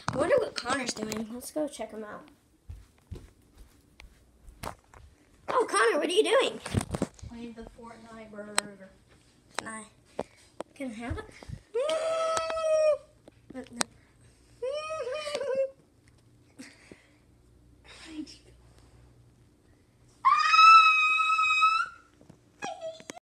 I wonder what Connor's doing. Let's go check him out. Oh, Connor, what are you doing? Playing the Fortnite burger. Can I have it?